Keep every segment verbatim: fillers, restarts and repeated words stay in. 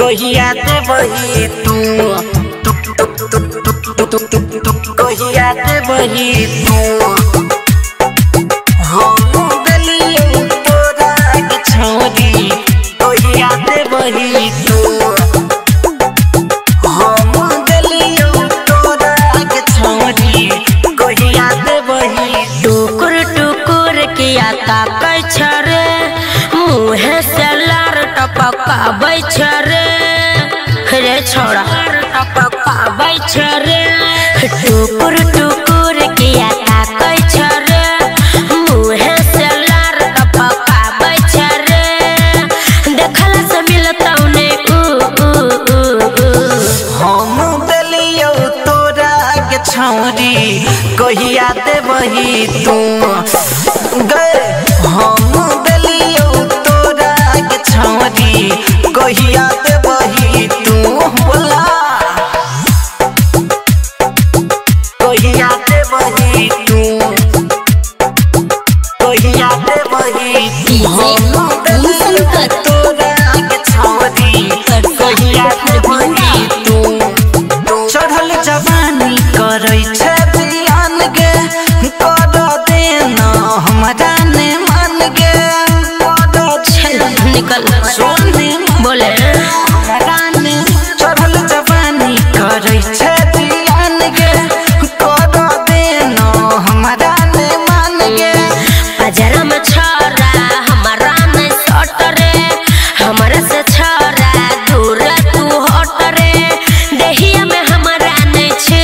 कहिया दे बही तू कहिया दे बही तू हम दिलियो तोरा के छोरी कहिया दे बही तू हम दिलियो तोरा के छोरी कहिया दे बही टुकुर टुकुर किया ताकै छरे मुहे से लार टपकाबै छरे रे छोरा टपकाबै छरे टुकुर टुकुर किया ताकै छरे मुहे से लार टपकाबै छरे देखला से मिलतौ ने उ उ हम दिलियो तोरा के छोरी कहिया दे बही तू गए हम दिलियो तोरा के छोरी कहिया दे बही तू बोला कहिया दे बही तू कहिया दे बही हम दिलियो तोरा के छोरी कहिया दे बही तू चढ़ल जवानी करै छै ध्यान गे कर देना हमरा ने मान गे निकल सोने बोले हमरा ने चढ़ल जवानी करै छै ध्यान गे कर देना हमरा ने मान गे अजरा में छोरा हमारा में सट रे हमरा से छोरा दूर तू हट रे देहिया में हमारा नहीं छ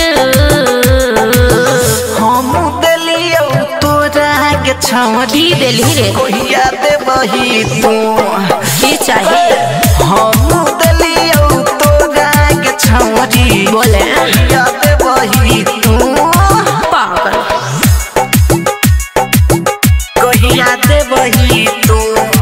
हम दिलियो तोरा के छोरी देली रे कहिया दे बही तू की चाहिए हम दिलियो तोरा के छोरी बोले कहिया दे बही तू पागल कहिया दे बही तू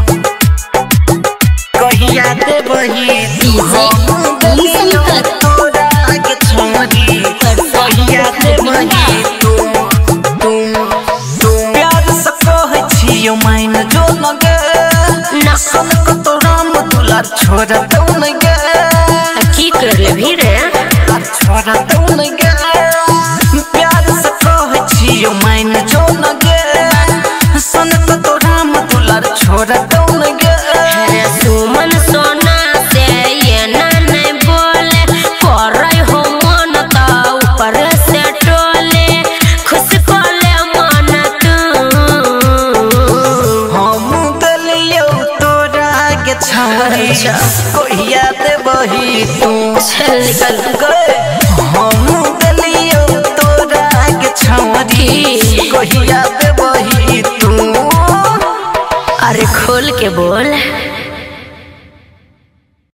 कहिया दे बही तू हम दिलियो तोरा के छोरी कहिया दे बही तू तू तू प्यार से कहै छियो माइन जो न गे ना सन को तो राम दुलार छोड़ दौ न गे की कर ले भी रे छोड़ दौ न गे प्यार से कहै छियो माइन जो न गे सन को तो राम दुलार छोड़ दौ न गे रे सुमन सोना से ये ना नहीं बोले करे हो मन तो ऊपर से टोले खुश कोले मन तू हम दिलियो तोरा के छोरी कहिया दे बही तू चल निकल गए हम दिलियो तोरा के छोरी कहिया दे बही तू अरे खोल के बोल।